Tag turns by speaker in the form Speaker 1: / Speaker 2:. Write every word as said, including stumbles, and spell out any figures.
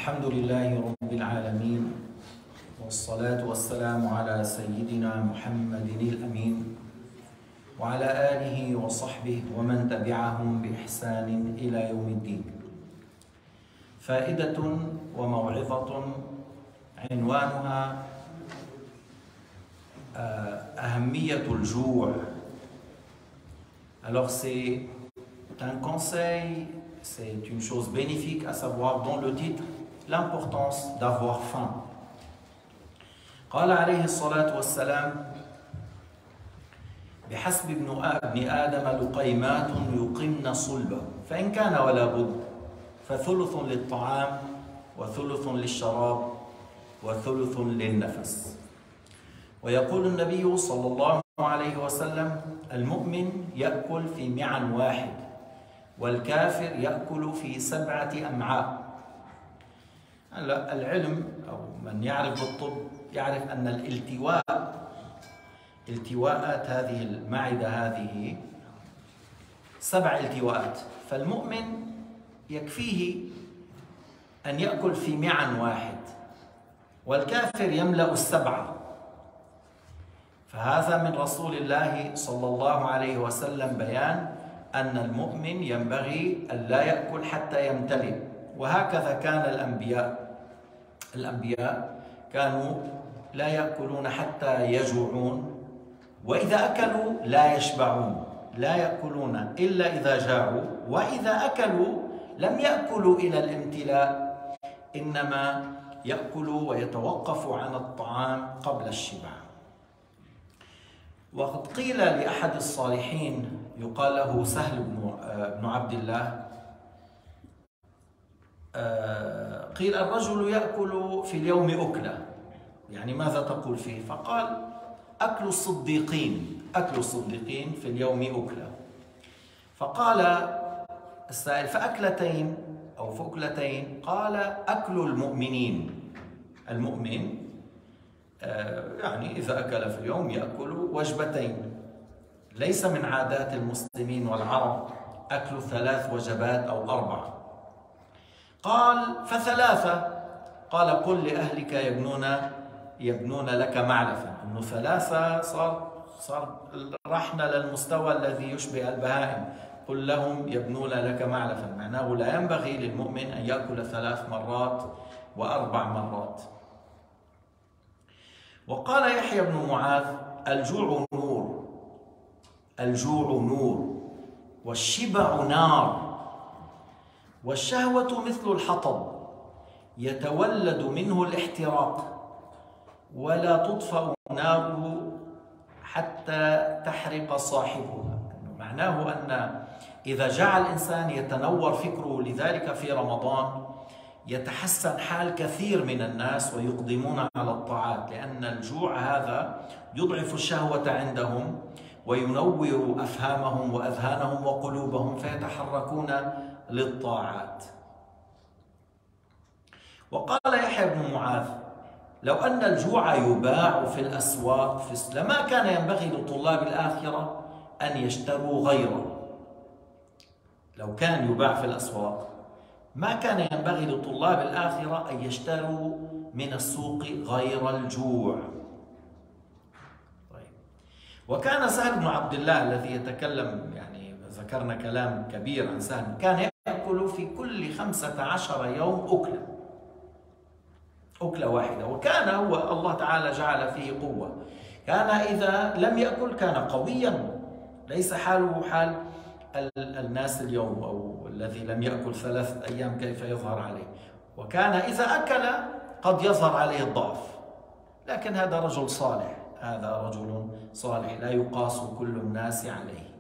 Speaker 1: الحمد لله رب العالمين، والصلاة والسلام على سيدنا محمد الأمين وعلى آله وصحبه ومن تبعهم بإحسان إلى يوم الدين. فائدة وموعظة عنوانها أهمية الجوع. Alors c'est un conseil, c'est une chose bénéfique à savoir dans le titre l'importance d'avoir faim. قال عليه الصلاة والسلام: بحسب ابن آدم لقيمات يقمن صلبه فإن كان ولا بد فثلث للطعام وثلث للشراب وثلث للنفس. ويقول النبي صلى الله عليه وسلم: المؤمن يأكل في معن واحد والكافر يأكل في سبعة أمعاء. العلم أو من يعرف بالطب يعرف أن الالتواء التواءات هذه المعدة هذه سبع التواءات، فالمؤمن يكفيه أن يأكل في معن واحد والكافر يملأ السبعة. فهذا من رسول الله صلى الله عليه وسلم بيان أن المؤمن ينبغي أن لا يأكل حتى يمتلئ. وهكذا كان الأنبياء الأنبياء كانوا لا يأكلون حتى يجوعون، وإذا أكلوا لا يشبعون، لا يأكلون إلا إذا جاعوا، وإذا أكلوا لم يأكلوا إلى الامتلاء، إنما يأكلوا ويتوقفوا عن الطعام قبل الشبع. وقد قيل لأحد الصالحين يقال له سهل بن عبد الله، قيل: الرجل يأكل في اليوم أكلة، يعني ماذا تقول فيه؟ فقال: أكل الصديقين أكل الصديقين في اليوم أكلة. فقال السائل: فأكلتين أو فأكلتين؟ قال: أكل المؤمنين. المؤمن يعني إذا أكل في اليوم يأكل وجبتين. ليس من عادات المسلمين والعرب أكل ثلاث وجبات أو أربعة. قال: فثلاثة؟ قال: قل لأهلك يبنون يبنون لك معلفا. أنه ثلاثة صار صار رحنا للمستوى الذي يشبه البهائم. قل لهم يبنون لك معلفا، معناه لا ينبغي للمؤمن أن يأكل ثلاث مرات وأربع مرات. وقال يحيى بن معاذ: الجوع نور الجوع نور والشبع نار والشهوة مثل الحطب يتولد منه الاحتراق ولا تطفأ ناره حتى تحرق صاحبه. معناه أن إذا جعل الإنسان يتنور فكره، لذلك في رمضان يتحسن حال كثير من الناس ويقدمون على الطاعات، لأن الجوع هذا يضعف الشهوة عندهم وينور أفهامهم وأذهانهم وقلوبهم فيتحركون للطاعات. وقال يحيى بن معاذ: لو أن الجوع يباع في الأسواق لما كان ينبغي لطلاب الآخرة أن يشتروا غيره. لو كان يباع في الأسواق ما كان ينبغي لطلاب الآخرة أن يشتروا من السوق غير الجوع. طيب. وكان سهل بن عبد الله الذي يتكلم، يعني ذكرنا كلام كبير عن سهل، كان يأكل في كل خمسة عشر يوم أكلة أكلة واحدة. وكان هو الله تعالى جعل فيه قوة، كان إذا لم يأكل كان قويا، ليس حاله حال الناس اليوم أو الذي لم يأكل ثلاثة أيام كيف يظهر عليه. وكان إذا أكل قد يظهر عليه الضعف، لكن هذا رجل صالح، هذا رجل صالح لا يقاس كل الناس عليه.